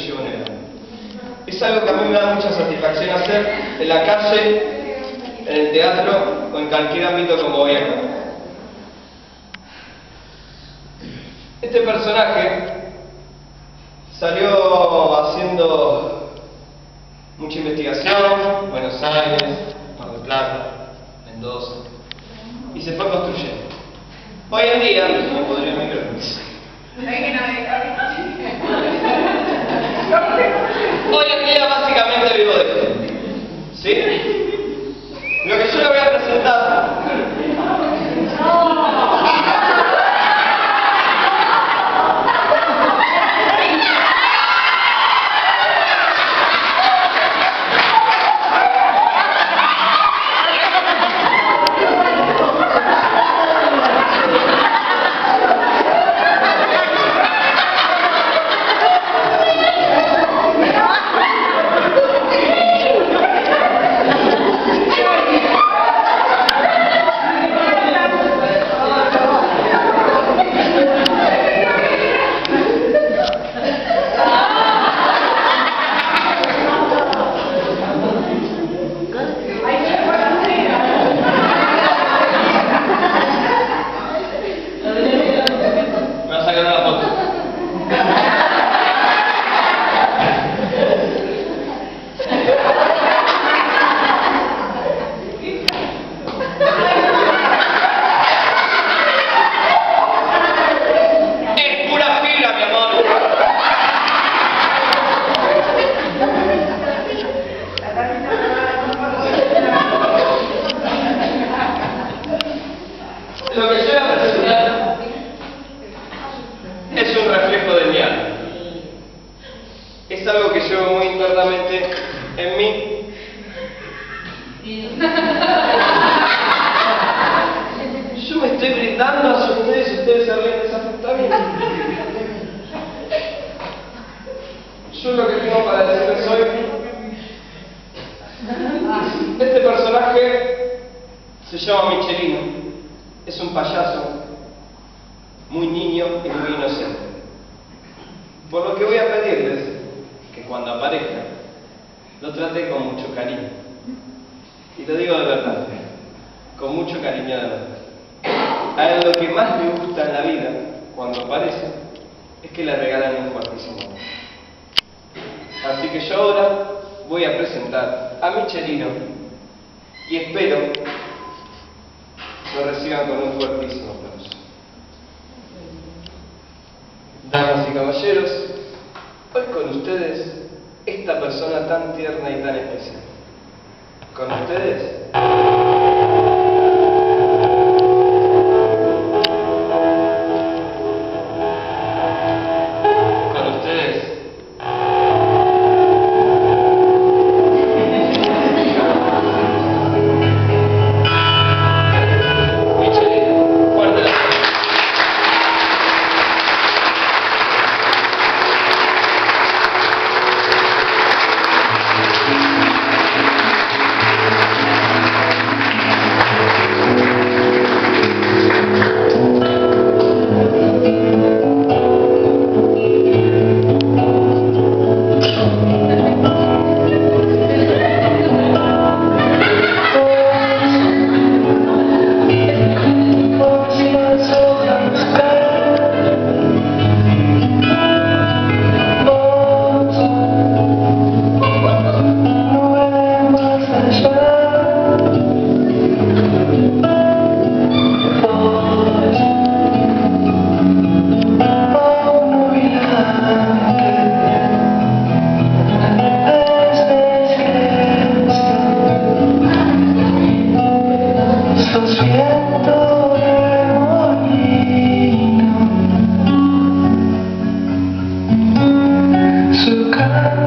llevo en el alma. Es algo que a mí me da mucha satisfacción hacer en la calle, en el teatro o en cualquier ámbito como voy acá. Este personaje salió haciendo mucha investigación, Buenos Aires, Mar del Plata, Mendoza, y se fue construyendo. Hoy en día, no podría mirar. Hoy en día básicamente vivo de esto. ¿Sí? Lo que yo le voy a presentar lo que yo voy a presentar es un reflejo de mi alma. Es algo que llevo muy internamente en mí. Yo me estoy brindando hacia ustedes y ustedes se ríen desafortunadamente. Yo lo que tengo para decirles hoy, este personaje se llama Michelino. Es un payaso muy niño y muy inocente. Por lo que voy a pedirles que cuando aparezca lo trate con mucho cariño. Y lo digo de verdad, con mucho cariño de verdad. A él lo que más le gusta en la vida, cuando aparece, es que le regalan un fuertísimo amor. Así que yo ahora voy a presentar a Michelino y espero lo reciban con un fuertísimo aplauso. Damas y caballeros, hoy con ustedes, esta persona tan tierna y tan especial. Con ustedes, su cara.